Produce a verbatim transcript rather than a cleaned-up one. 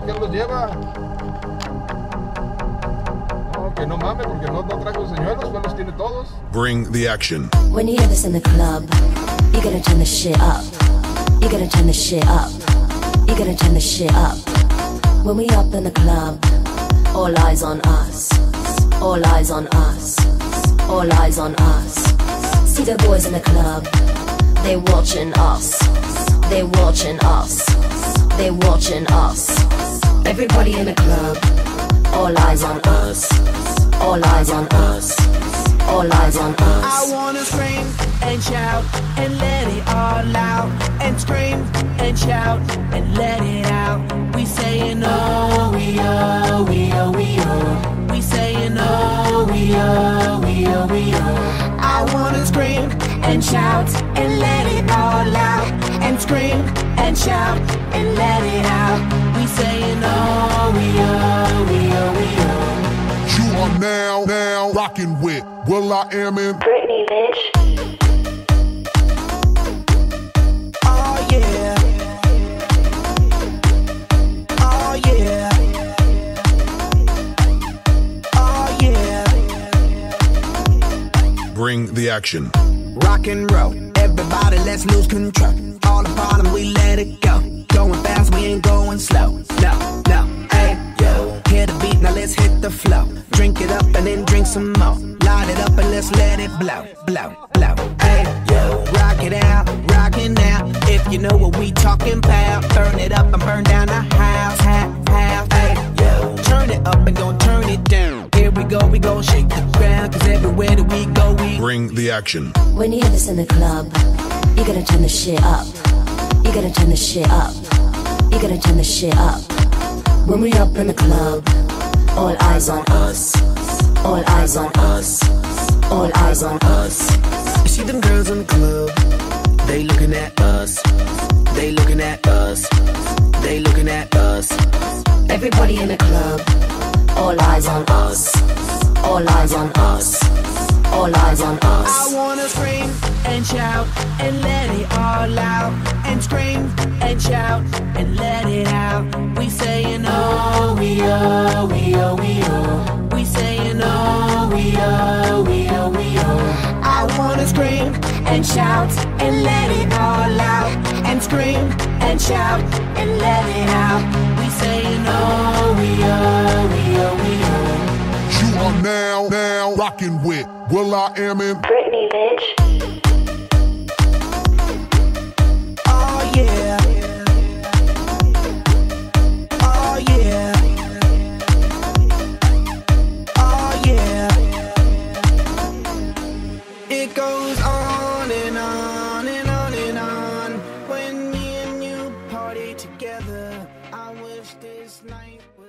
¿qué los lleva? No, que no mames, porque no, no traigo señuelos, pues los tiene todos. Bring the action. When you hear this in the club, you gotta turn the shit up. You gotta turn the shit up. You gotta turn the shit up. When we up in the club, all eyes on us. All eyes on us. All eyes on us. See the boys in the club, they watching us. They watching us. They watching us. Everybody in the club, all eyes on us. All eyes on us. All eyes on us. I wanna scream and shout and let it all out. And scream and shout and let it out. We saying oh, we oh, we oh, we oh. We saying oh, we oh, we oh, we oh. I wanna scream and shout and let it all out. And scream and shout and let it out. We saying oh, we oh, we oh, we oh. You are now, now rocking with Will I Am in Britney, bitch. Oh yeah. Oh yeah. Oh yeah. Bring the action. Rock and roll, everybody let's lose control. All the bottom we let it go. Going fast, we ain't going slow. No, no, hey, yo. Hear the beat, now let's hit the flow. Drink it up and then drink some more. Light it up and let's let it blow, blow, blow. Hey, yo. Rock it out, rockin' out. If you know what we talking about, burn it up and burn down the house, half, half. Hey, yo. Turn it up and gon' turn it down. Here we go, we gon' shake the ground. Cause everywhere that we go, we bring the action. When you hear this in the club, you gotta turn the shit up. You gotta turn the shit up. You gotta turn the shit up. When we up in the club, all eyes on us. All eyes on us. All eyes on us. You see them girls in the club, they looking at us. They looking at us. They looking at us. Everybody in the club, all eyes on us. All eyes on us. All eyes on us. I wanna scream and shout and let it all out. And scream and shout and let it out. We saying oh, we oh, we oh, we oh. We saying oh, we oh, we oh, we oh. I wanna scream and shout and let it all out. And scream and shout and let it out. We saying oh, we oh, we oh, we oh. You are now, now rocking with Will I Am in Britney, bitch. Oh yeah. Oh yeah. Oh yeah. It goes on and on and on and on. When me and you party together, I wish this night would